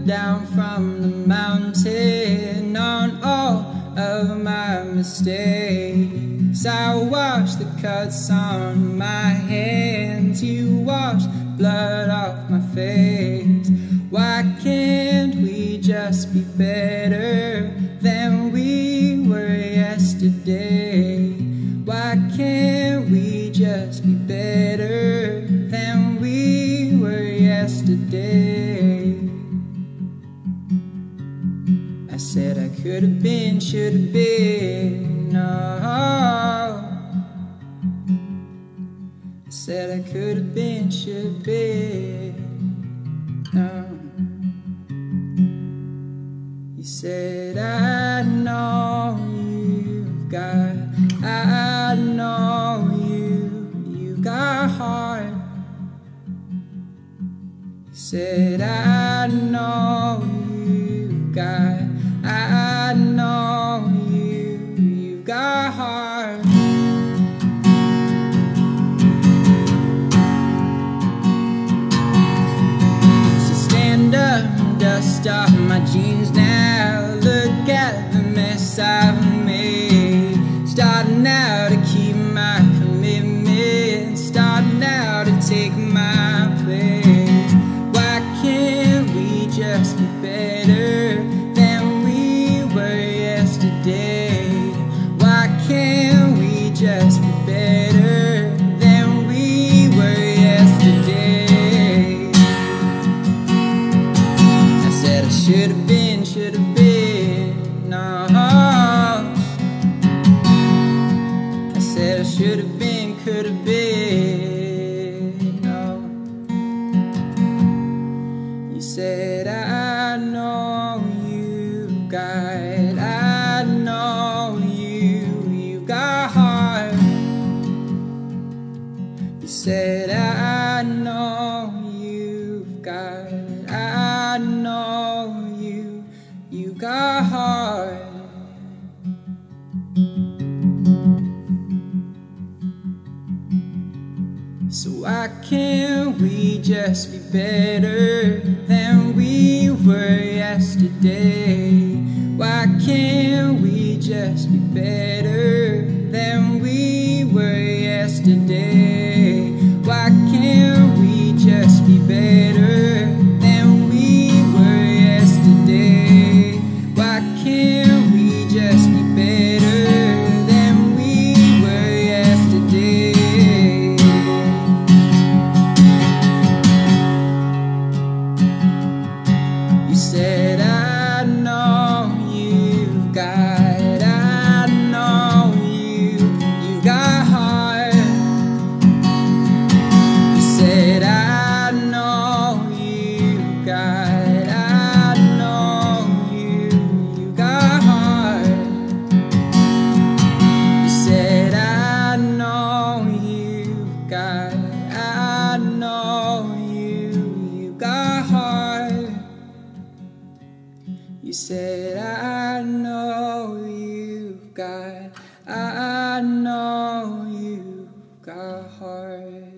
down from the mountain on all of my mistakes. I wash the cuts on my hands, you wash blood off my face. Why can't we just be better than we were yesterday? Why can't we just be better than we were yesterday? I said I could have been, should have been, no. I said I could have been, should have been, no. You said I know you've got, I know you've got heart. You said I know you've got, I know you've got heart. So stand up and dust off my jeans now. Look at the mess I've made. Starting now to keep my commitment, starting now to take my place. Why can't we just be better than we were yesterday? Why can't we just be better than we were yesterday? I said I should have been, no. I said I should have been, could have been, no. You said I know you've got, I know you've got heart. You said I know you've got, I know you've got heart. So why can't we just be better than we were yesterday? Why can't we just be better than we were yesterday? Why can't we just be better than we were yesterday? Why can't we just be better than we were yesterday? You said I know you've got, I know you've got heart. You said I know you've got, I know you've got heart. You said I know you've got, I know you've got heart. You said I know you've got, I know you've got heart.